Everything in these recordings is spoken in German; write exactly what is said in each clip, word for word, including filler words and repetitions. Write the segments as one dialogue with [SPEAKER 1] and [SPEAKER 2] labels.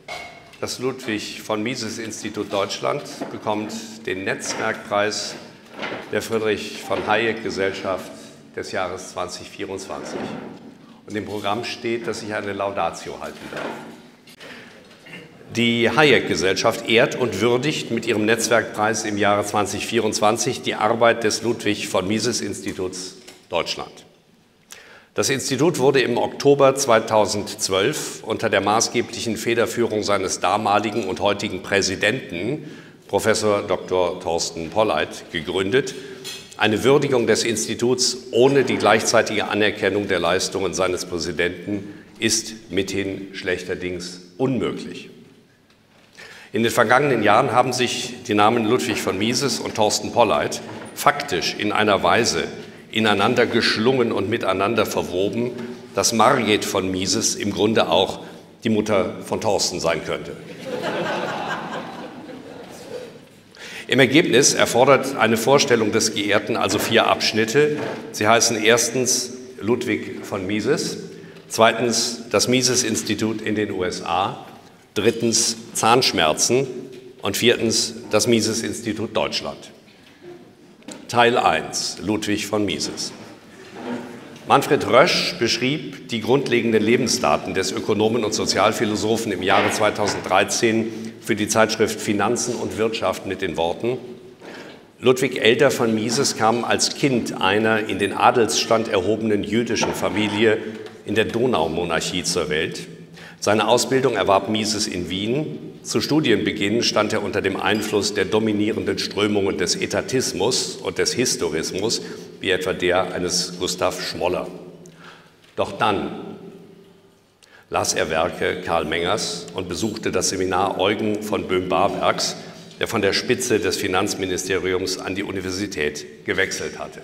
[SPEAKER 1] Das Ludwig von Mises Institut Deutschland bekommt den Netzwerkpreis der Friedrich von Hayek Gesellschaft des Jahres zweitausendvierundzwanzig. Und im Programm steht, dass ich eine Laudatio halten darf. Die Hayek-Gesellschaft ehrt und würdigt mit ihrem Netzwerkpreis im Jahre zweitausendvierundzwanzig die Arbeit des Ludwig von Mises Instituts Deutschland. Das Institut wurde im Oktober zweitausendzwölf unter der maßgeblichen Federführung seines damaligen und heutigen Präsidenten, Professor Doktor Thorsten Polleit, gegründet. Eine Würdigung des Instituts ohne die gleichzeitige Anerkennung der Leistungen seines Präsidenten ist mithin schlechterdings unmöglich. In den vergangenen Jahren haben sich die Namen Ludwig von Mises und Thorsten Polleit faktisch in einer Weise ineinander geschlungen und miteinander verwoben, dass Margit von Mises im Grunde auch die Mutter von Thorsten sein könnte. Im Ergebnis erfordert eine Vorstellung des Geehrten also vier Abschnitte. Sie heißen erstens Ludwig von Mises, zweitens das Mises-Institut in den U S A, drittens Zahnschmerzen und viertens das Mises-Institut Deutschland. Teil eins, Ludwig von Mises. Manfred Rösch beschrieb die grundlegenden Lebensdaten des Ökonomen und Sozialphilosophen im Jahre zweitausenddreizehn für die Zeitschrift Finanzen und Wirtschaft mit den Worten: Ludwig Elder von Mises kam als Kind einer in den Adelsstand erhobenen jüdischen Familie in der Donaumonarchie zur Welt. Seine Ausbildung erwarb Mises in Wien. Zu Studienbeginn stand er unter dem Einfluss der dominierenden Strömungen des Etatismus und des Historismus, wie etwa der eines Gustav Schmoller. Doch dann las er Werke Karl Mengers und besuchte das Seminar Eugen von Böhm-Barwerks, der von der Spitze des Finanzministeriums an die Universität gewechselt hatte.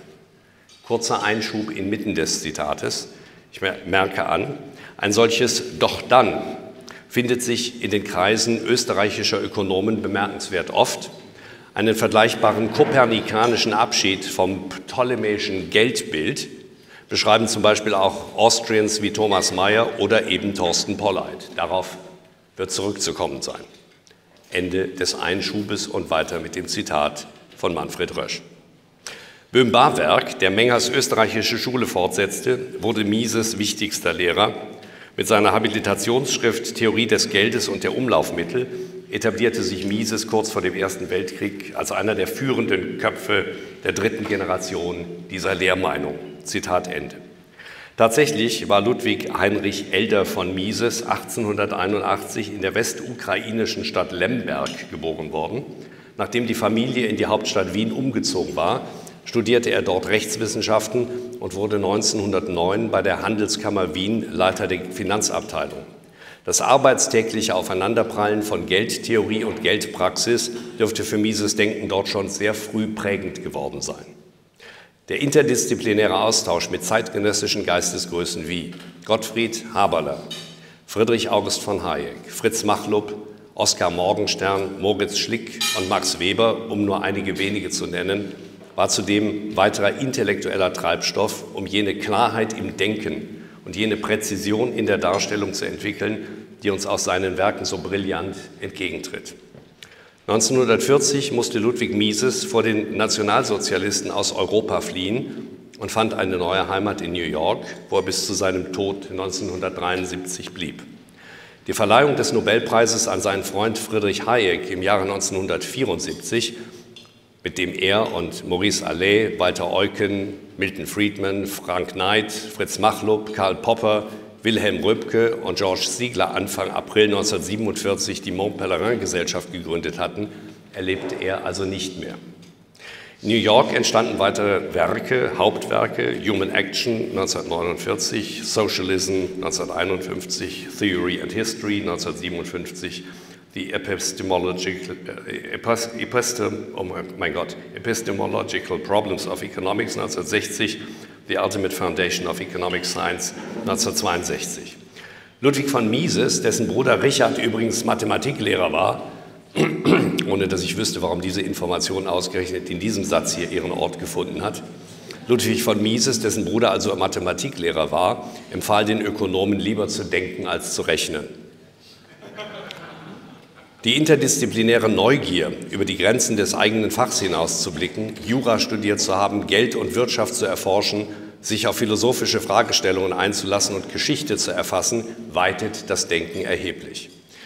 [SPEAKER 1] Kurzer Einschub inmitten des Zitates. Ich merke an, ein solches Doch dann findet sich in den Kreisen österreichischer Ökonomen bemerkenswert oft. Einen vergleichbaren kopernikanischen Abschied vom ptolemäischen Geldbild beschreiben zum Beispiel auch Austrians wie Thomas Mayer oder eben Thorsten Polleit. Darauf wird zurückzukommen sein. Ende des Einschubes und weiter mit dem Zitat von Manfred Rösch. Böhm-Barwerk, der Mengers österreichische Schule fortsetzte, wurde Mises wichtigster Lehrer. Mit seiner Habilitationsschrift Theorie des Geldes und der Umlaufmittel etablierte sich Mises kurz vor dem Ersten Weltkrieg als einer der führenden Köpfe der dritten Generation dieser Lehrmeinung. Zitat Ende. Tatsächlich war Ludwig Heinrich Elder von Mises achtzehnhunderteinundachtzig in der westukrainischen Stadt Lemberg geboren worden. Nachdem die Familie in die Hauptstadt Wien umgezogen war, studierte er dort Rechtswissenschaften und wurde neunzehnhundertneun bei der Handelskammer Wien Leiter der Finanzabteilung. Das arbeitstägliche Aufeinanderprallen von Geldtheorie und Geldpraxis dürfte für Mises Denken dort schon sehr früh prägend geworden sein. Der interdisziplinäre Austausch mit zeitgenössischen Geistesgrößen wie Gottfried Haberler, Friedrich August von Hayek, Fritz Machlup, Oskar Morgenstern, Moritz Schlick und Max Weber, um nur einige wenige zu nennen, war zudem weiterer intellektueller Treibstoff, um jene Klarheit im Denken und jene Präzision in der Darstellung zu entwickeln, die uns aus seinen Werken so brillant entgegentritt. neunzehnhundertvierzig musste Ludwig Mises vor den Nationalsozialisten aus Europa fliehen und fand eine neue Heimat in New York, wo er bis zu seinem Tod neunzehnhundertdreiundsiebzig blieb. Die Verleihung des Nobelpreises an seinen Freund Friedrich Hayek im Jahre neunzehnhundertvierundsiebzig, mit dem er und Maurice Allais, Walter Eucken, Milton Friedman, Frank Knight, Fritz Machlup, Karl Popper, Wilhelm Röpke und George Siegler Anfang April neunzehnhundertsiebenundvierzig die Mont Pelerin-Gesellschaft gegründet hatten, erlebte er also nicht mehr. In New York entstanden weitere Werke, Hauptwerke, Human Action neunzehnhundertneunundvierzig, Socialism neunzehnhunderteinundfünfzig, Theory and History neunzehnhundertsiebenundfünfzig, The Epistemological, äh, Epistem, oh mein Gott, Epistemological Problems of Economics neunzehnhundertsechzig, The Ultimate Foundation of Economic Science neunzehnhundertzweiundsechzig. Ludwig von Mises, dessen Bruder Richard übrigens Mathematiklehrer war, ohne dass ich wüsste, warum diese Information ausgerechnet in diesem Satz hier ihren Ort gefunden hat. Ludwig von Mises, dessen Bruder also Mathematiklehrer war, empfahl den Ökonomen lieber zu denken als zu rechnen. Die interdisziplinäre Neugier, über die Grenzen des eigenen Fachs hinaus zu blicken, Jura studiert zu haben, Geld und Wirtschaft zu erforschen, sich auf philosophische Fragestellungen einzulassen und Geschichte zu erfassen, weitet das Denken erheblich.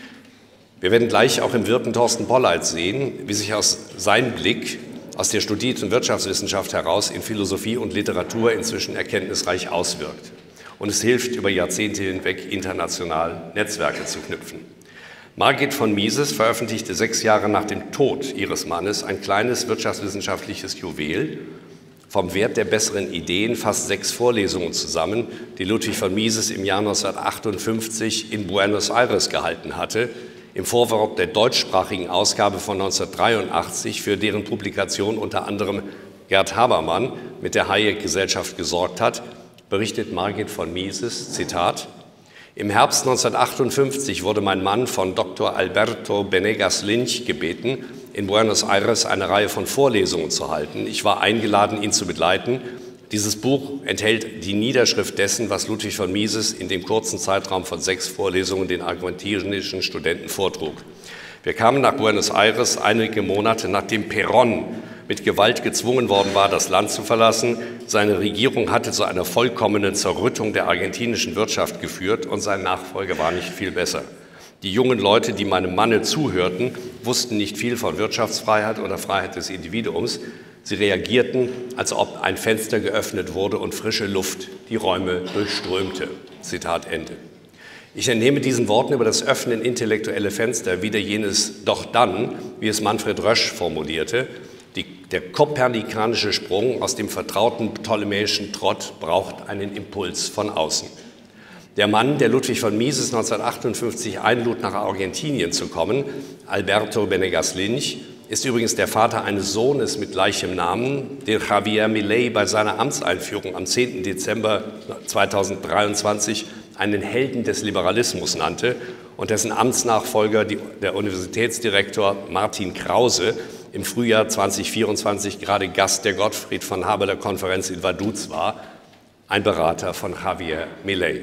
[SPEAKER 1] Wir werden gleich auch im Wirken Thorsten Polleit sehen, wie sich aus seinem Blick aus der studierten Wirtschaftswissenschaft heraus in Philosophie und Literatur inzwischen erkenntnisreich auswirkt. Und es hilft, über Jahrzehnte hinweg international Netzwerke zu knüpfen. Margit von Mises veröffentlichte sechs Jahre nach dem Tod ihres Mannes ein kleines wirtschaftswissenschaftliches Juwel, vom Wert der besseren Ideen fast sechs Vorlesungen zusammen, die Ludwig von Mises im Jahr neunzehnhundertachtundfünfzig in Buenos Aires gehalten hatte, im Vorwort der deutschsprachigen Ausgabe von neunzehnhundertdreiundachtzig, für deren Publikation unter anderem Gerd Habermann mit der Hayek-Gesellschaft gesorgt hat, berichtet Margit von Mises, Zitat: Im Herbst neunzehnhundertachtundfünfzig wurde mein Mann von Doktor Alberto Benegas Lynch gebeten, in Buenos Aires eine Reihe von Vorlesungen zu halten. Ich war eingeladen, ihn zu begleiten. Dieses Buch enthält die Niederschrift dessen, was Ludwig von Mises in dem kurzen Zeitraum von sechs Vorlesungen den argentinischen Studenten vortrug. Wir kamen nach Buenos Aires einige Monate, nachdem Perón mit Gewalt gezwungen worden war, das Land zu verlassen. Seine Regierung hatte zu einer vollkommenen Zerrüttung der argentinischen Wirtschaft geführt und sein Nachfolger war nicht viel besser. Die jungen Leute, die meinem Manne zuhörten, wussten nicht viel von Wirtschaftsfreiheit oder Freiheit des Individuums. Sie reagierten, als ob ein Fenster geöffnet wurde und frische Luft die Räume durchströmte. Zitat Ende. Ich entnehme diesen Worten über das Öffnen intellektuelle Fenster wieder jenes Doch dann, wie es Manfred Rösch formulierte: die, der kopernikanische Sprung aus dem vertrauten ptolemäischen Trott braucht einen Impuls von außen. Der Mann, der Ludwig von Mises neunzehnhundertachtundfünfzig einlud, nach Argentinien zu kommen, Alberto Benegas Lynch, ist übrigens der Vater eines Sohnes mit gleichem Namen, den Javier Milei bei seiner Amtseinführung am zehnten Dezember zweitausenddreiundzwanzig einen Helden des Liberalismus nannte und dessen Amtsnachfolger, die, der Universitätsdirektor Martin Krause, im Frühjahr zweitausendvierundzwanzig gerade Gast der Gottfried von Haberler Konferenz in Vaduz war, ein Berater von Javier Milei.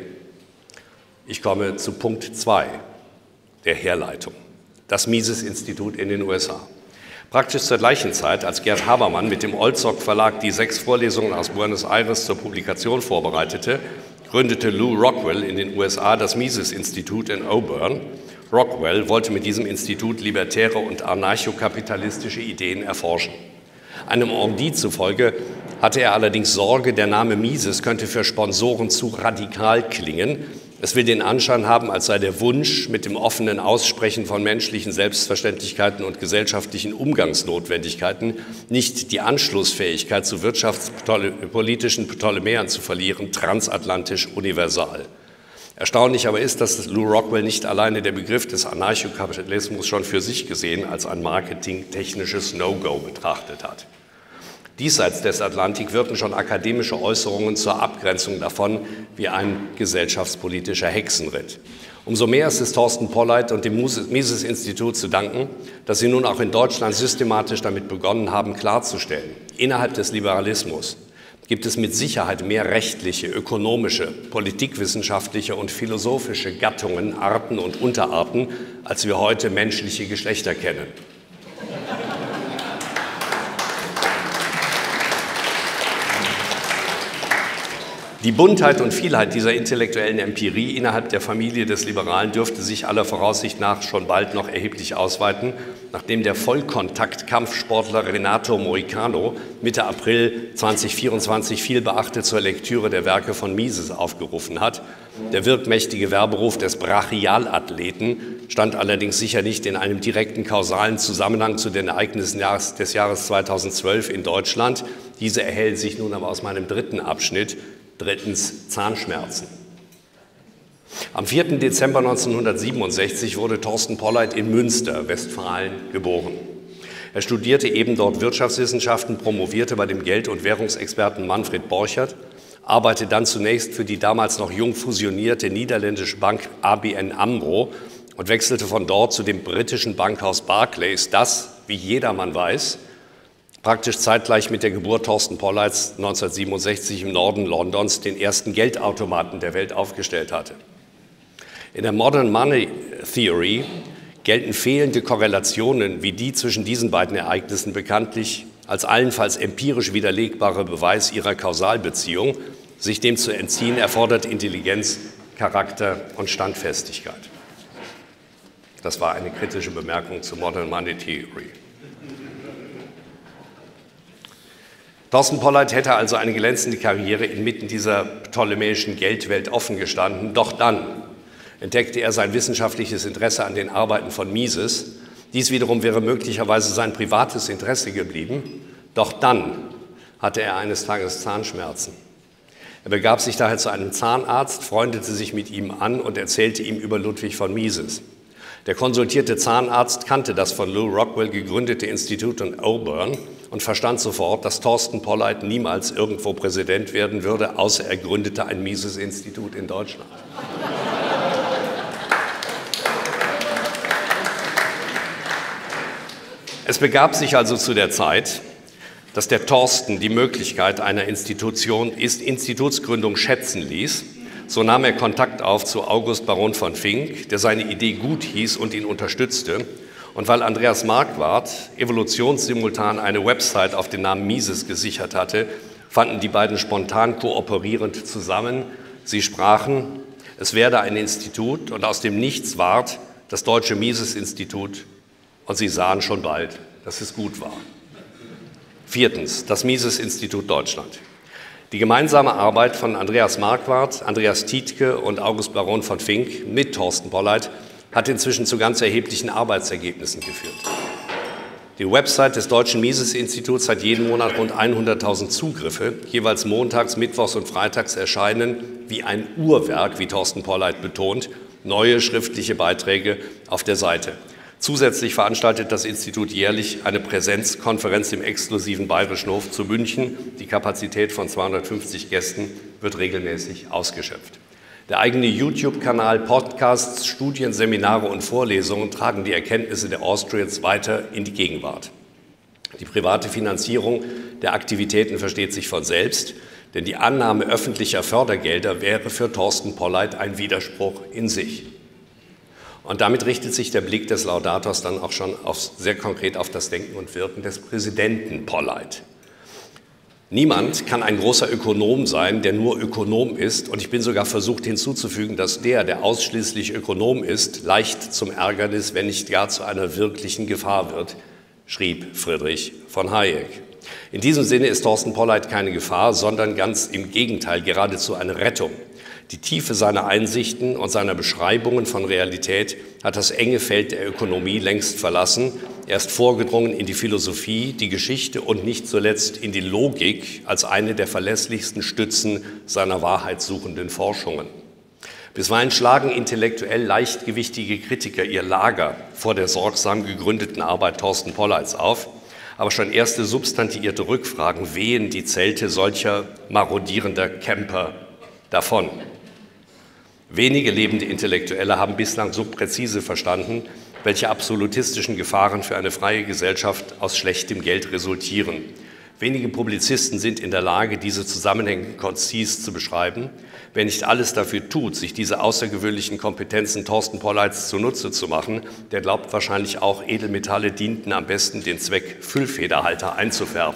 [SPEAKER 1] Ich komme zu Punkt zwei der Herleitung, das Mises-Institut in den U S A. Praktisch zur gleichen Zeit, als Gerd Habermann mit dem Olzok Verlag die sechs Vorlesungen aus Buenos Aires zur Publikation vorbereitete, gründete Lew Rockwell in den U S A das Mises-Institut in Auburn. Rockwell wollte mit diesem Institut libertäre und anarchokapitalistische Ideen erforschen. Einem On dit zufolge hatte er allerdings Sorge, der Name Mises könnte für Sponsoren zu radikal klingen. Es will den Anschein haben, als sei der Wunsch, mit dem offenen Aussprechen von menschlichen Selbstverständlichkeiten und gesellschaftlichen Umgangsnotwendigkeiten nicht die Anschlussfähigkeit zu wirtschaftspolitischen Ptolemäern zu verlieren, transatlantisch universal. Erstaunlich aber ist, dass Lew Rockwell nicht alleine der Begriff des Anarchokapitalismus schon für sich gesehen als ein marketingtechnisches No-Go betrachtet hat. Diesseits des Atlantik wirken schon akademische Äußerungen zur Abgrenzung davon wie ein gesellschaftspolitischer Hexenritt. Umso mehr ist es Thorsten Polleit und dem Mises-Institut zu danken, dass sie nun auch in Deutschland systematisch damit begonnen haben, klarzustellen: Innerhalb des Liberalismus gibt es mit Sicherheit mehr rechtliche, ökonomische, politikwissenschaftliche und philosophische Gattungen, Arten und Unterarten, als wir heute menschliche Geschlechter kennen. Die Buntheit und Vielheit dieser intellektuellen Empirie innerhalb der Familie des Liberalen dürfte sich aller Voraussicht nach schon bald noch erheblich ausweiten, nachdem der Vollkontakt-Kampfsportler Renato Moicano Mitte April zweitausendvierundzwanzig viel beachtet zur Lektüre der Werke von Mises aufgerufen hat. Der wirkmächtige Werberuf des Brachialathleten stand allerdings sicher nicht in einem direkten kausalen Zusammenhang zu den Ereignissen des Jahres zweitausendzwölf in Deutschland. Diese erhellen sich nun aber aus meinem dritten Abschnitt. Drittens Zahnschmerzen. Am vierten Dezember neunzehnhundertsiebenundsechzig wurde Thorsten Polleit in Münster, Westfalen, geboren. Er studierte eben dort Wirtschaftswissenschaften, promovierte bei dem Geld- und Währungsexperten Manfred Borchert, arbeitete dann zunächst für die damals noch jung fusionierte niederländische Bank A B N AMRO und wechselte von dort zu dem britischen Bankhaus Barclays, das, wie jedermann weiß, praktisch zeitgleich mit der Geburt Thorsten Polleits neunzehnhundertsiebenundsechzig im Norden Londons den ersten Geldautomaten der Welt aufgestellt hatte. In der Modern Money Theory gelten fehlende Korrelationen wie die zwischen diesen beiden Ereignissen bekanntlich als allenfalls empirisch widerlegbarer Beweis ihrer Kausalbeziehung. Sich dem zu entziehen, erfordert Intelligenz, Charakter und Standfestigkeit. Das war eine kritische Bemerkung zur Modern Money Theory. Thorsten Polleit hätte also eine glänzende Karriere inmitten dieser ptolemäischen Geldwelt offen gestanden. Doch dann entdeckte er sein wissenschaftliches Interesse an den Arbeiten von Mises. Dies wiederum wäre möglicherweise sein privates Interesse geblieben. Doch dann hatte er eines Tages Zahnschmerzen. Er begab sich daher zu einem Zahnarzt, freundete sich mit ihm an und erzählte ihm über Ludwig von Mises. Der konsultierte Zahnarzt kannte das von Lew Rockwell gegründete Institut in Auburn und verstand sofort, dass Thorsten Polleit niemals irgendwo Präsident werden würde, außer er gründete ein Mises-Institut in Deutschland. Es begab sich also zu der Zeit, dass der Thorsten die Möglichkeit einer Institution, Institutsgründung schätzen ließ. So nahm er Kontakt auf zu August Baron von Fink, der seine Idee gut hieß und ihn unterstützte. Und weil Andreas Marquardt evolutionssimultan eine Website auf den Namen Mises gesichert hatte, fanden die beiden spontan kooperierend zusammen. Sie sprachen, es werde ein Institut und aus dem Nichts ward das Deutsche Mises-Institut. Und sie sahen schon bald, dass es gut war. Viertens, das Mises-Institut Deutschland. Die gemeinsame Arbeit von Andreas Marquardt, Andreas Tiedtke und August Baron von Fink mit Thorsten Polleit hat inzwischen zu ganz erheblichen Arbeitsergebnissen geführt. Die Website des Deutschen Mises-Instituts hat jeden Monat rund hunderttausend Zugriffe. Jeweils montags, mittwochs und freitags erscheinen wie ein Uhrwerk, wie Thorsten Polleit betont, neue schriftliche Beiträge auf der Seite. Zusätzlich veranstaltet das Institut jährlich eine Präsenzkonferenz im exklusiven Bayerischen Hof zu München. Die Kapazität von zweihundertfünfzig Gästen wird regelmäßig ausgeschöpft. Der eigene YouTube-Kanal, Podcasts, Studien, Seminare und Vorlesungen tragen die Erkenntnisse der Austrians weiter in die Gegenwart. Die private Finanzierung der Aktivitäten versteht sich von selbst, denn die Annahme öffentlicher Fördergelder wäre für Thorsten Polleit ein Widerspruch in sich. Und damit richtet sich der Blick des Laudators dann auch schon auf, sehr konkret auf das Denken und Wirken des Präsidenten Polleit. Niemand kann ein großer Ökonom sein, der nur Ökonom ist. Und ich bin sogar versucht hinzuzufügen, dass der, der ausschließlich Ökonom ist, leicht zum Ärgernis, wenn nicht gar zu einer wirklichen Gefahr wird, schrieb Friedrich von Hayek. In diesem Sinne ist Thorsten Polleit keine Gefahr, sondern ganz im Gegenteil, geradezu eine Rettung. Die Tiefe seiner Einsichten und seiner Beschreibungen von Realität hat das enge Feld der Ökonomie längst verlassen. Er ist vorgedrungen in die Philosophie, die Geschichte und nicht zuletzt in die Logik als eine der verlässlichsten Stützen seiner wahrheitssuchenden Forschungen. Bisweilen schlagen intellektuell leichtgewichtige Kritiker ihr Lager vor der sorgsam gegründeten Arbeit Thorsten Polleits auf, aber schon erste substantiierte Rückfragen wehen die Zelte solcher marodierender Camper davon. Wenige lebende Intellektuelle haben bislang so präzise verstanden, welche absolutistischen Gefahren für eine freie Gesellschaft aus schlechtem Geld resultieren. Wenige Publizisten sind in der Lage, diese Zusammenhänge konzis zu beschreiben. Wer nicht alles dafür tut, sich diese außergewöhnlichen Kompetenzen Thorsten Polleits zunutze zu machen, der glaubt wahrscheinlich auch, Edelmetalle dienten am besten den Zweck, Füllfederhalter einzufärben.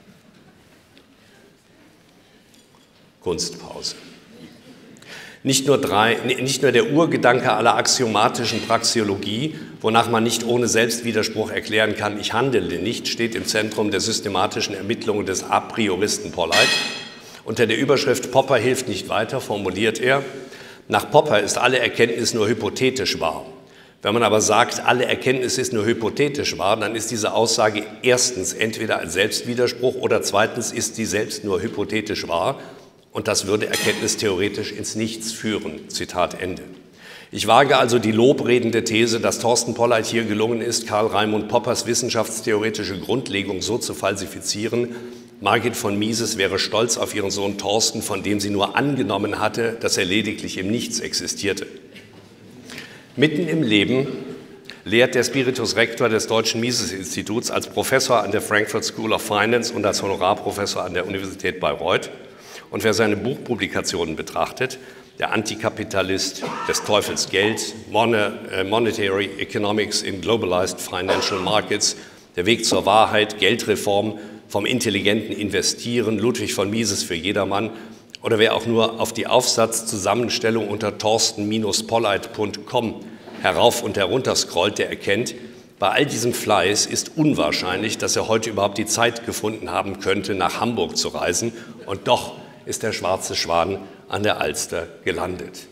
[SPEAKER 1] Kunstpause. Nicht nur, drei, nicht nur der Urgedanke aller axiomatischen Praxeologie, wonach man nicht ohne Selbstwiderspruch erklären kann, ich handele nicht, steht im Zentrum der systematischen Ermittlungen des A-prioristen Polleit. Unter der Überschrift Popper hilft nicht weiter formuliert er, nach Popper ist alle Erkenntnis nur hypothetisch wahr. Wenn man aber sagt, alle Erkenntnis ist nur hypothetisch wahr, dann ist diese Aussage erstens entweder ein Selbstwiderspruch oder zweitens ist sie selbst nur hypothetisch wahr. Und das würde erkenntnistheoretisch ins Nichts führen. Zitat Ende. Ich wage also die lobredende These, dass Thorsten Polleit hier gelungen ist, Karl Raimund Poppers wissenschaftstheoretische Grundlegung so zu falsifizieren. Margit von Mises wäre stolz auf ihren Sohn Thorsten, von dem sie nur angenommen hatte, dass er lediglich im Nichts existierte. Mitten im Leben lehrt der Spiritus Rector des Deutschen Mises-Instituts als Professor an der Frankfurt School of Finance und als Honorarprofessor an der Universität Bayreuth. Und wer seine Buchpublikationen betrachtet, der Antikapitalist, des Teufels Geld, Monetary Economics in Globalized Financial Markets, der Weg zur Wahrheit, Geldreform, vom intelligenten Investieren, Ludwig von Mises für jedermann, oder wer auch nur auf die Aufsatzzusammenstellung unter thorsten Polleit punkt com herauf und herunter scrollt, der erkennt, bei all diesem Fleiß ist unwahrscheinlich, dass er heute überhaupt die Zeit gefunden haben könnte, nach Hamburg zu reisen. Und doch ist der schwarze Schwan an der Alster gelandet.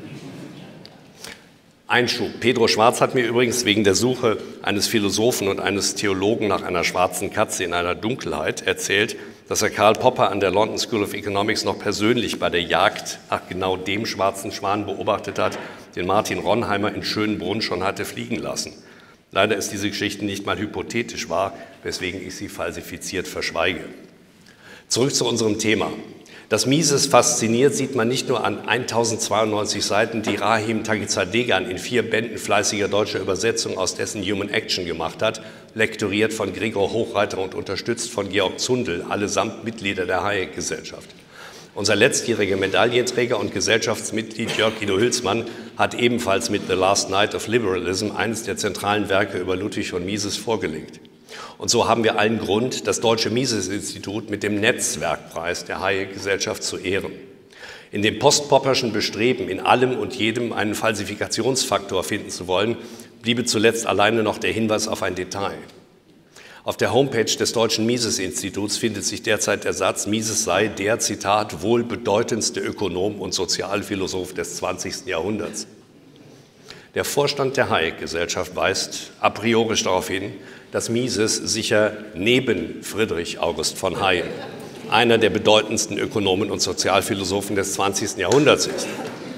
[SPEAKER 1] Einschub. Pedro Schwarz hat mir übrigens wegen der Suche eines Philosophen und eines Theologen nach einer schwarzen Katze in einer Dunkelheit erzählt, dass er Karl Popper an der London School of Economics noch persönlich bei der Jagd nach genau dem schwarzen Schwan beobachtet hat, den Martin Ronheimer in Schönbrunn schon hatte fliegen lassen. Leider ist diese Geschichte nicht mal hypothetisch wahr, weswegen ich sie falsifiziert verschweige. Zurück zu unserem Thema. Dass Mises fasziniert, sieht man nicht nur an tausendzweiundneunzig Seiten, die Rahim Tagizadegan in vier Bänden fleißiger deutscher Übersetzung aus dessen Human Action gemacht hat, lektoriert von Gregor Hochreiter und unterstützt von Georg Zundel, allesamt Mitglieder der Hayek-Gesellschaft. Unser letztjähriger Medaillenträger und Gesellschaftsmitglied Jörg Guido Hülsmann hat ebenfalls mit The Last Night of Liberalism eines der zentralen Werke über Ludwig von Mises vorgelegt. Und so haben wir allen Grund, das Deutsche Mises-Institut mit dem Netzwerkpreis der Hayek-Gesellschaft zu ehren. In dem postpopperschen Bestreben, in allem und jedem einen Falsifikationsfaktor finden zu wollen, bliebe zuletzt alleine noch der Hinweis auf ein Detail. Auf der Homepage des Deutschen Mises-Instituts findet sich derzeit der Satz, Mises sei der, Zitat, wohl bedeutendste Ökonom und Sozialphilosoph des zwanzigsten Jahrhunderts. Der Vorstand der Hayek-Gesellschaft weist a priori darauf hin, dass Mises sicher neben Friedrich August von Hayek einer der bedeutendsten Ökonomen und Sozialphilosophen des zwanzigsten Jahrhunderts ist.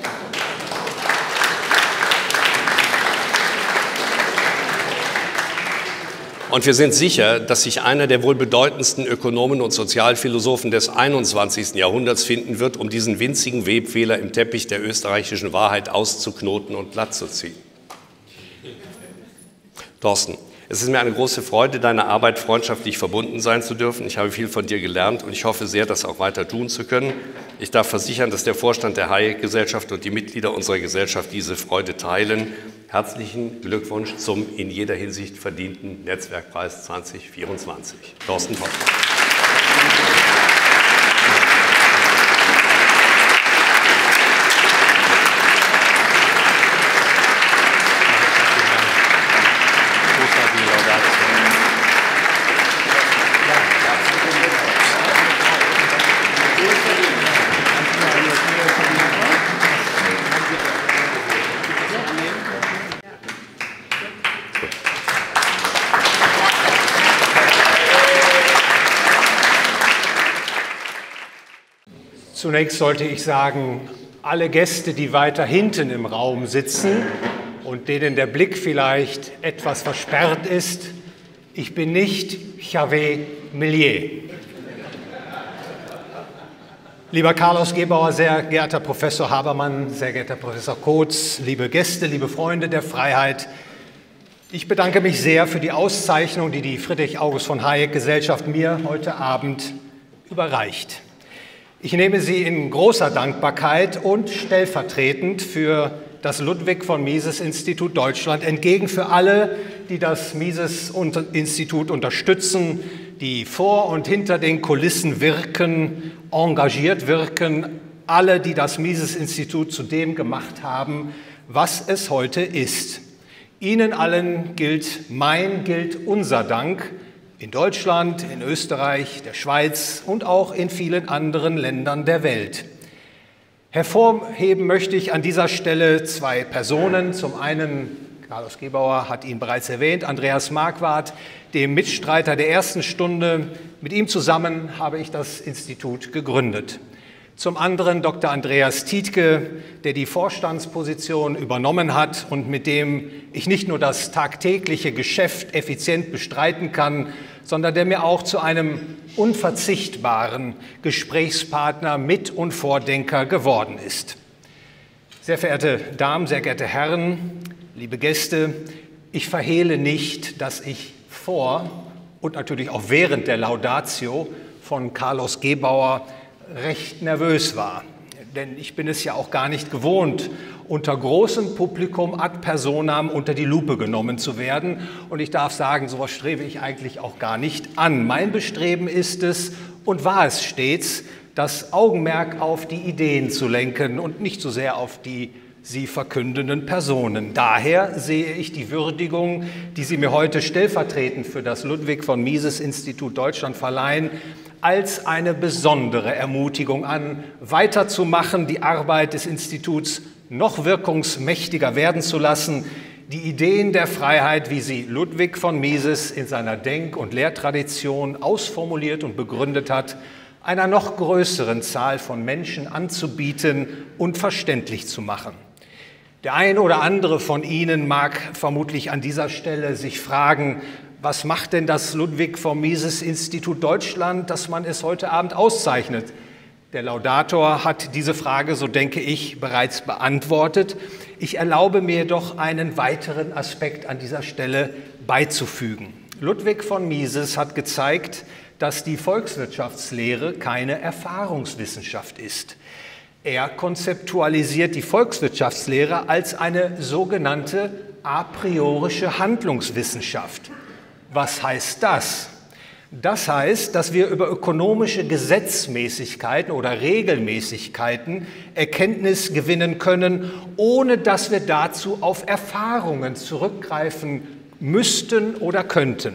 [SPEAKER 1] Und wir sind sicher, dass sich einer der wohl bedeutendsten Ökonomen und Sozialphilosophen des einundzwanzigsten Jahrhunderts finden wird, um diesen winzigen Webfehler im Teppich der österreichischen Wahrheit auszuknoten und glatt zu ziehen. Thorsten, es ist mir eine große Freude, deiner Arbeit freundschaftlich verbunden sein zu dürfen. Ich habe viel von dir gelernt und ich hoffe sehr, das auch weiter tun zu können. Ich darf versichern, dass der Vorstand der Hayek-Gesellschaft und die Mitglieder unserer Gesellschaft diese Freude teilen. Herzlichen Glückwunsch zum in jeder Hinsicht verdienten Netzwerkpreis zweitausendvierundzwanzig. Thorsten Popp.
[SPEAKER 2] Zunächst sollte ich sagen, alle Gäste, die weiter hinten im Raum sitzen und denen der Blick vielleicht etwas versperrt ist, ich bin nicht Javé Millier. Lieber Carlos Gebauer, sehr geehrter Professor Habermann, sehr geehrter Professor Kotz, liebe Gäste, liebe Freunde der Freiheit, ich bedanke mich sehr für die Auszeichnung, die die Friedrich August von Hayek Gesellschaft mir heute Abend überreicht. Ich nehme sie in großer Dankbarkeit und stellvertretend für das Ludwig von Mises Institut Deutschland entgegen für alle, die das Mises Institut unterstützen, die vor und hinter den Kulissen wirken, engagiert wirken, alle, die das Mises Institut zu dem gemacht haben, was es heute ist. Ihnen allen gilt mein, gilt unser Dank, in Deutschland, in Österreich, der Schweiz und auch in vielen anderen Ländern der Welt. Hervorheben möchte ich an dieser Stelle zwei Personen. Zum einen, Carlos Gebauer hat ihn bereits erwähnt, Andreas Marquardt, dem Mitstreiter der ersten Stunde. Mit ihm zusammen habe ich das Institut gegründet. Zum anderen Doktor Andreas Tietke, der die Vorstandsposition übernommen hat und mit dem ich nicht nur das tagtägliche Geschäft effizient bestreiten kann, sondern der mir auch zu einem unverzichtbaren Gesprächspartner, Mit- und Vordenker geworden ist. Sehr verehrte Damen, sehr geehrte Herren, liebe Gäste, ich verhehle nicht, dass ich vor und natürlich auch während der Laudatio von Carlos Gebauer recht nervös war. Denn ich bin es ja auch gar nicht gewohnt, unter großem Publikum ad personam unter die Lupe genommen zu werden. Und ich darf sagen, sowas strebe ich eigentlich auch gar nicht an. Mein Bestreben ist es und war es stets, das Augenmerk auf die Ideen zu lenken und nicht so sehr auf die sie verkündenden Personen. Daher sehe ich die Würdigung, die Sie mir heute stellvertretend für das Ludwig von Mises Institut Deutschland verleihen, als eine besondere Ermutigung an, weiterzumachen, die Arbeit des Instituts noch wirkungsmächtiger werden zu lassen, die Ideen der Freiheit, wie sie Ludwig von Mises in seiner Denk- und Lehrtradition ausformuliert und begründet hat, einer noch größeren Zahl von Menschen anzubieten und verständlich zu machen. Der eine oder andere von Ihnen mag vermutlich an dieser Stelle sich fragen, was macht denn das Ludwig von Mises Institut Deutschland, dass man es heute Abend auszeichnet? Der Laudator hat diese Frage, so denke ich, bereits beantwortet. Ich erlaube mir doch einen weiteren Aspekt an dieser Stelle beizufügen. Ludwig von Mises hat gezeigt, dass die Volkswirtschaftslehre keine Erfahrungswissenschaft ist. Er konzeptualisiert die Volkswirtschaftslehre als eine sogenannte a priorische Handlungswissenschaft. Was heißt das? Das heißt, dass wir über ökonomische Gesetzmäßigkeiten oder Regelmäßigkeiten Erkenntnis gewinnen können, ohne dass wir dazu auf Erfahrungen zurückgreifen müssten oder könnten.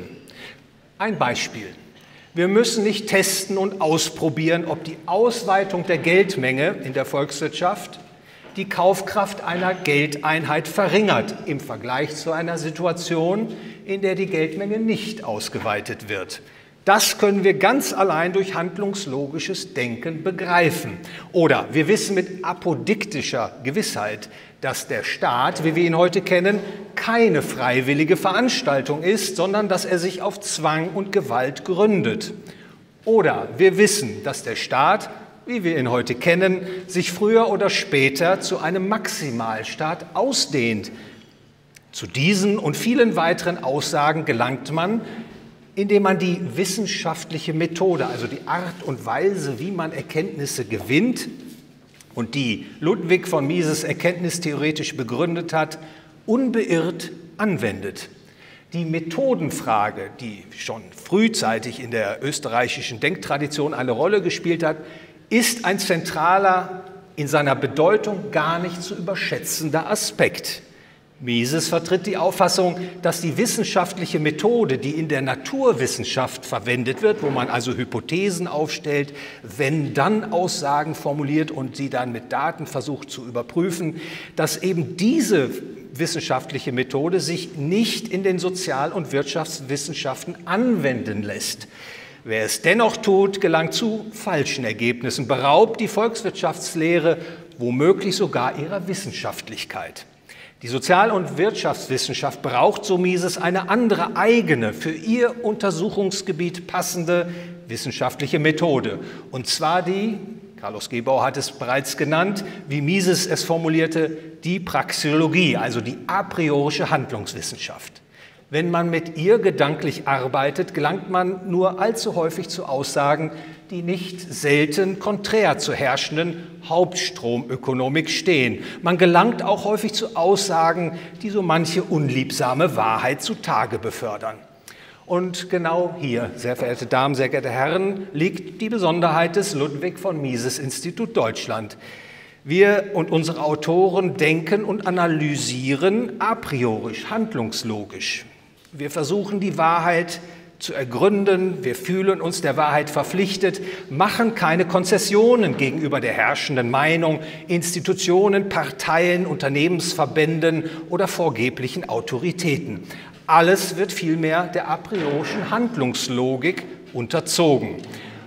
[SPEAKER 2] Ein Beispiel. Wir müssen nicht testen und ausprobieren, ob die Ausweitung der Geldmenge in der Volkswirtschaft die Kaufkraft einer Geldeinheit verringert im Vergleich zu einer Situation, in der die Geldmenge nicht ausgeweitet wird. Das können wir ganz allein durch handlungslogisches Denken begreifen. Oder wir wissen mit apodiktischer Gewissheit, dass der Staat, wie wir ihn heute kennen, keine freiwillige Veranstaltung ist, sondern dass er sich auf Zwang und Gewalt gründet. Oder wir wissen, dass der Staat, wie wir ihn heute kennen, sich früher oder später zu einem Maximalstaat ausdehnt. Zu diesen und vielen weiteren Aussagen gelangt man, indem man die wissenschaftliche Methode, also die Art und Weise, wie man Erkenntnisse gewinnt und die Ludwig von Mises erkenntnistheoretisch begründet hat, unbeirrt anwendet. Die Methodenfrage, die schon frühzeitig in der österreichischen Denktradition eine Rolle gespielt hat, ist ein zentraler, in seiner Bedeutung gar nicht zu überschätzender Aspekt. Mises vertritt die Auffassung, dass die wissenschaftliche Methode, die in der Naturwissenschaft verwendet wird, wo man also Hypothesen aufstellt, Wenn-Dann-Aussagen formuliert und sie dann mit Daten versucht zu überprüfen, dass eben diese wissenschaftliche Methode sich nicht in den Sozial- und Wirtschaftswissenschaften anwenden lässt. Wer es dennoch tut, gelangt zu falschen Ergebnissen, beraubt die Volkswirtschaftslehre womöglich sogar ihrer Wissenschaftlichkeit. Die Sozial- und Wirtschaftswissenschaft braucht, so Mises, eine andere eigene, für ihr Untersuchungsgebiet passende wissenschaftliche Methode. Und zwar die, Carlos Gebauer hat es bereits genannt, wie Mises es formulierte, die Praxeologie, also die a priorische Handlungswissenschaft. Wenn man mit ihr gedanklich arbeitet, gelangt man nur allzu häufig zu Aussagen, die nicht selten konträr zur herrschenden Hauptstromökonomik stehen. Man gelangt auch häufig zu Aussagen, die so manche unliebsame Wahrheit zutage befördern. Und genau hier, sehr verehrte Damen, sehr geehrte Herren, liegt die Besonderheit des Ludwig von Mises Institut Deutschland. Wir und unsere Autoren denken und analysieren a priorisch, handlungslogisch. Wir versuchen, die Wahrheit zu ergründen, wir fühlen uns der Wahrheit verpflichtet, machen keine Konzessionen gegenüber der herrschenden Meinung, Institutionen, Parteien, Unternehmensverbänden oder vorgeblichen Autoritäten. Alles wird vielmehr der a priorischen Handlungslogik unterzogen.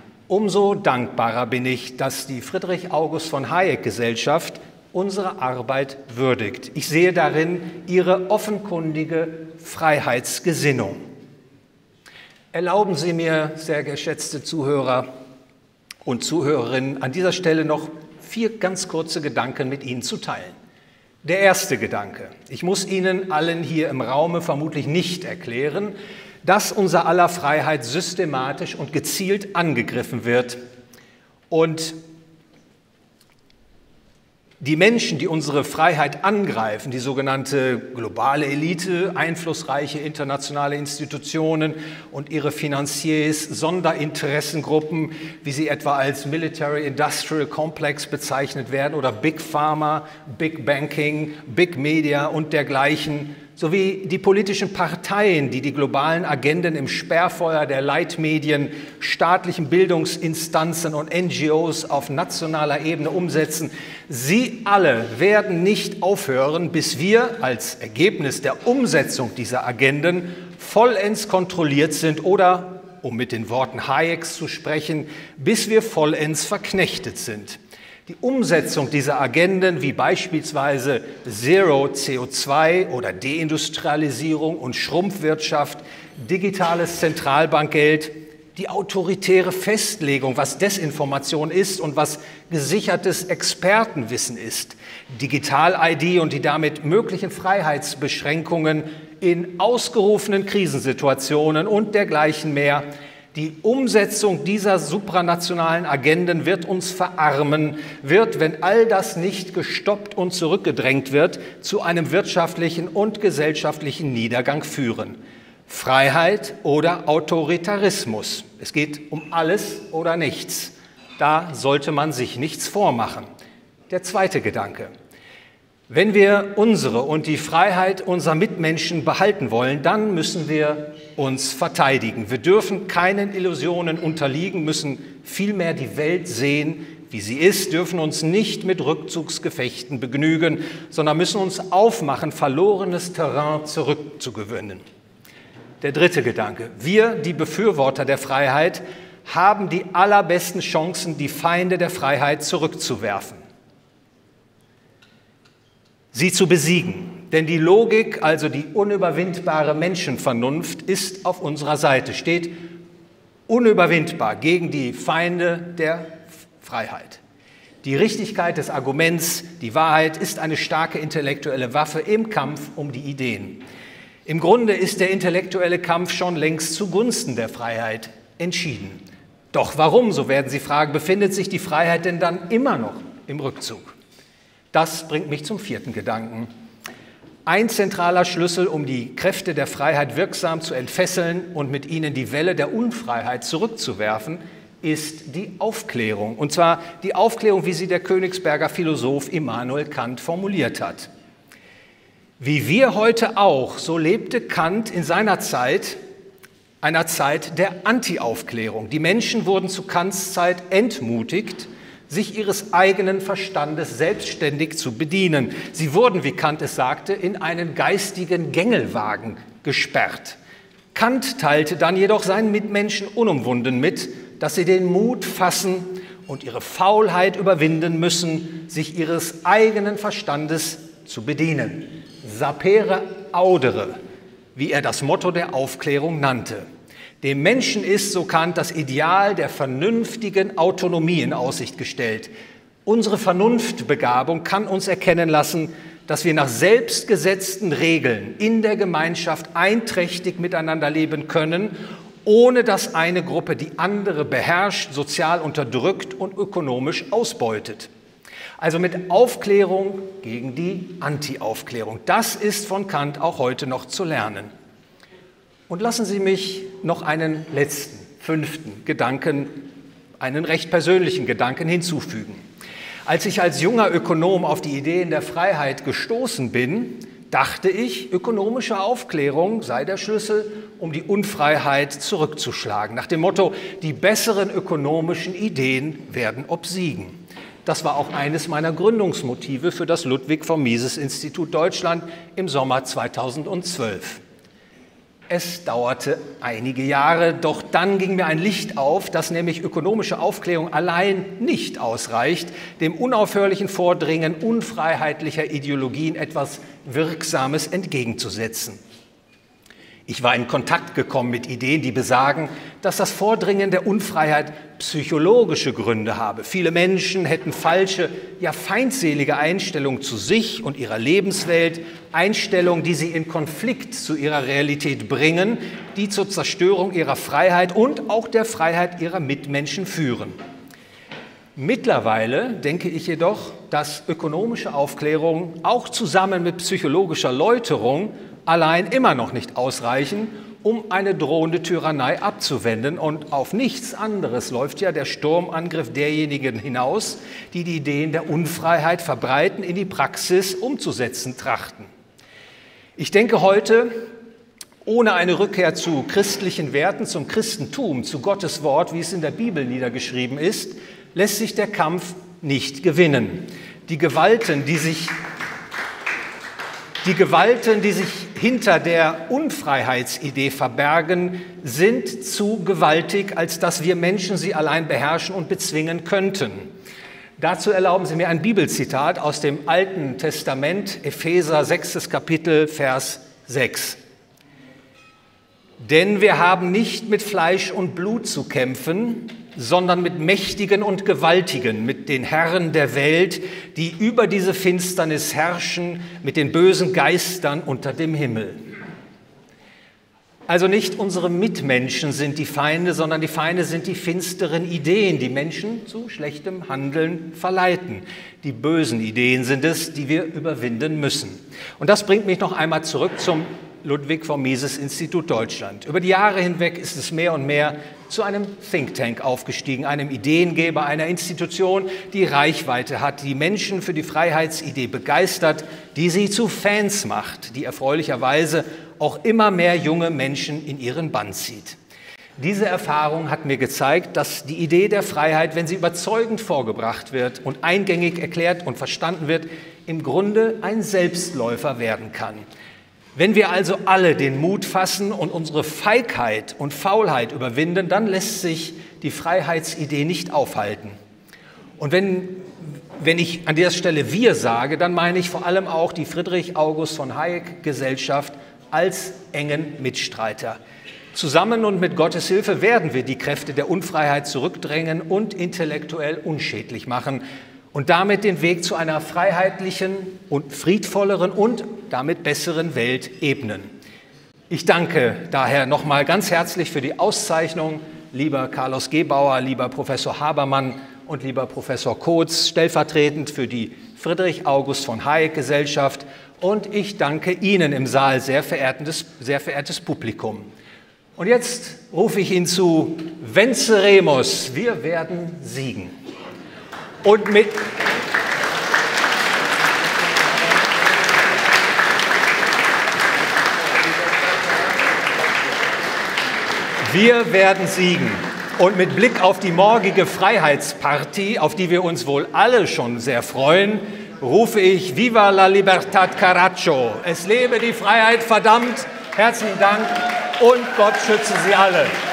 [SPEAKER 2] Umso dankbarer bin ich, dass die Friedrich August von Hayek Gesellschaft unsere Arbeit würdigt. Ich sehe darin ihre offenkundige Freiheitsgesinnung. Erlauben Sie mir, sehr geschätzte Zuhörer und Zuhörerinnen, an dieser Stelle noch vier ganz kurze Gedanken mit Ihnen zu teilen. Der erste Gedanke. Ich muss Ihnen allen hier im Raume vermutlich nicht erklären, dass unser aller Freiheit systematisch und gezielt angegriffen wird und Die Menschen, die unsere Freiheit angreifen, die sogenannte globale Elite, einflussreiche internationale Institutionen und ihre Finanziers, Sonderinteressengruppen, wie sie etwa als Military Industrial Complex bezeichnet werden, oder Big Pharma, Big Banking, Big Media und dergleichen, sowie die politischen Parteien, die die globalen Agenden im Sperrfeuer der Leitmedien, staatlichen Bildungsinstanzen und N G Os auf nationaler Ebene umsetzen. Sie alle werden nicht aufhören, bis wir als Ergebnis der Umsetzung dieser Agenden vollends kontrolliert sind oder, um mit den Worten Hayeks zu sprechen, bis wir vollends verknechtet sind. Die Umsetzung dieser Agenden, wie beispielsweise Zero C O zwei oder Deindustrialisierung und Schrumpfwirtschaft, digitales Zentralbankgeld, die autoritäre Festlegung, was Desinformation ist und was gesichertes Expertenwissen ist, Digital-I D und die damit möglichen Freiheitsbeschränkungen in ausgerufenen Krisensituationen und dergleichen mehr. Die Umsetzung dieser supranationalen Agenden wird uns verarmen, wird, wenn all das nicht gestoppt und zurückgedrängt wird, zu einem wirtschaftlichen und gesellschaftlichen Niedergang führen. Freiheit oder Autoritarismus. Es geht um alles oder nichts. Da sollte man sich nichts vormachen. Der zweite Gedanke. Wenn wir unsere und die Freiheit unserer Mitmenschen behalten wollen, dann müssen wir uns verteidigen. Wir dürfen keinen Illusionen unterliegen, müssen vielmehr die Welt sehen, wie sie ist, dürfen uns nicht mit Rückzugsgefechten begnügen, sondern müssen uns aufmachen, verlorenes Terrain zurückzugewinnen. Der dritte Gedanke. Wir, die Befürworter der Freiheit, haben die allerbesten Chancen, die Feinde der Freiheit zurückzuwerfen, sie zu besiegen. Denn die Logik, also die unüberwindbare Menschenvernunft, ist auf unserer Seite, steht unüberwindbar gegen die Feinde der Freiheit. Die Richtigkeit des Arguments, die Wahrheit, ist eine starke intellektuelle Waffe im Kampf um die Ideen. Im Grunde ist der intellektuelle Kampf schon längst zugunsten der Freiheit entschieden. Doch warum, so werden Sie fragen, befindet sich die Freiheit denn dann immer noch im Rückzug? Das bringt mich zum vierten Gedanken. Ein zentraler Schlüssel, um die Kräfte der Freiheit wirksam zu entfesseln und mit ihnen die Welle der Unfreiheit zurückzuwerfen, ist die Aufklärung. Und zwar die Aufklärung, wie sie der Königsberger Philosoph Immanuel Kant formuliert hat. Wie wir heute auch, so lebte Kant in seiner Zeit, einer Zeit der Anti-Aufklärung. Die Menschen wurden zu Kants Zeit entmutigt, sich ihres eigenen Verstandes selbstständig zu bedienen. Sie wurden, wie Kant es sagte, in einen geistigen Gängelwagen gesperrt. Kant teilte dann jedoch seinen Mitmenschen unumwunden mit, dass sie den Mut fassen und ihre Faulheit überwinden müssen, sich ihres eigenen Verstandes zu bedienen. Sapere audere, wie er das Motto der Aufklärung nannte. Dem Menschen ist, so Kant, das Ideal der vernünftigen Autonomie in Aussicht gestellt. Unsere Vernunftbegabung kann uns erkennen lassen, dass wir nach selbstgesetzten Regeln in der Gemeinschaft einträchtig miteinander leben können, ohne dass eine Gruppe die andere beherrscht, sozial unterdrückt und ökonomisch ausbeutet. Also mit Aufklärung gegen die Anti-Aufklärung. Das ist von Kant auch heute noch zu lernen. Und lassen Sie mich noch einen letzten, fünften Gedanken, einen recht persönlichen Gedanken hinzufügen. Als ich als junger Ökonom auf die Ideen der Freiheit gestoßen bin, dachte ich, ökonomische Aufklärung sei der Schlüssel, um die Unfreiheit zurückzuschlagen. Nach dem Motto, die besseren ökonomischen Ideen werden obsiegen. Das war auch eines meiner Gründungsmotive für das Ludwig von Mises Institut Deutschland im Sommer zweitausendzwölf. Es dauerte einige Jahre, doch dann ging mir ein Licht auf, dass nämlich ökonomische Aufklärung allein nicht ausreicht, dem unaufhörlichen Vordringen unfreiheitlicher Ideologien etwas Wirksames entgegenzusetzen. Ich war in Kontakt gekommen mit Ideen, die besagen, dass das Vordringen der Unfreiheit psychologische Gründe habe. Viele Menschen hätten falsche, ja feindselige Einstellungen zu sich und ihrer Lebenswelt, Einstellungen, die sie in Konflikt zu ihrer Realität bringen, die zur Zerstörung ihrer Freiheit und auch der Freiheit ihrer Mitmenschen führen. Mittlerweile denke ich jedoch, dass ökonomische Aufklärung auch zusammen mit psychologischer Läuterung allein immer noch nicht ausreichen, um eine drohende Tyrannei abzuwenden. Und auf nichts anderes läuft ja der Sturmangriff derjenigen hinaus, die die Ideen der Unfreiheit verbreiten, in die Praxis umzusetzen trachten. Ich denke heute, ohne eine Rückkehr zu christlichen Werten, zum Christentum, zu Gottes Wort, wie es in der Bibel niedergeschrieben ist, lässt sich der Kampf nicht gewinnen. Die Gewalten, die sich Die Gewalten, die sich hinter der Unfreiheitsidee verbergen, sind zu gewaltig, als dass wir Menschen sie allein beherrschen und bezwingen könnten. Dazu erlauben Sie mir ein Bibelzitat aus dem Alten Testament, Epheser sechstes Kapitel, Vers sechs. Denn wir haben nicht mit Fleisch und Blut zu kämpfen, sondern mit Mächtigen und Gewaltigen, mit den Herren der Welt, die über diese Finsternis herrschen, mit den bösen Geistern unter dem Himmel. Also nicht unsere Mitmenschen sind die Feinde, sondern die Feinde sind die finsteren Ideen, die Menschen zu schlechtem Handeln verleiten. Die bösen Ideen sind es, die wir überwinden müssen. Und das bringt mich noch einmal zurück zum Ludwig von Mises Institut Deutschland. Über die Jahre hinweg ist es mehr und mehr zu einem Think Tank aufgestiegen, einem Ideengeber, einer Institution, die Reichweite hat, die Menschen für die Freiheitsidee begeistert, die sie zu Fans macht, die erfreulicherweise auch immer mehr junge Menschen in ihren Bann zieht. Diese Erfahrung hat mir gezeigt, dass die Idee der Freiheit, wenn sie überzeugend vorgebracht wird und eingängig erklärt und verstanden wird, im Grunde ein Selbstläufer werden kann. Wenn wir also alle den Mut fassen und unsere Feigheit und Faulheit überwinden, dann lässt sich die Freiheitsidee nicht aufhalten. Und wenn, wenn ich an der Stelle wir sage, dann meine ich vor allem auch die Friedrich August von Hayek Gesellschaft als engen Mitstreiter. Zusammen und mit Gottes Hilfe werden wir die Kräfte der Unfreiheit zurückdrängen und intellektuell unschädlich machen und damit den Weg zu einer freiheitlichen und friedvolleren und damit besseren Welt ebnen. Ich danke daher nochmal ganz herzlich für die Auszeichnung, lieber Carlos Gebauer, lieber Professor Habermann und lieber Professor Kotz, stellvertretend für die Friedrich August von Hayek Gesellschaft. Und ich danke Ihnen im Saal, sehr verehrtes, sehr verehrtes Publikum. Und jetzt rufe ich Ihnen zu, Venceremos, wir werden siegen. Und mit Wir werden siegen. Und mit Blick auf die morgige Freiheitsparty, auf die wir uns wohl alle schon sehr freuen, rufe ich Viva la Libertad Caracho. Es lebe die Freiheit, verdammt. Herzlichen Dank und Gott schütze Sie alle.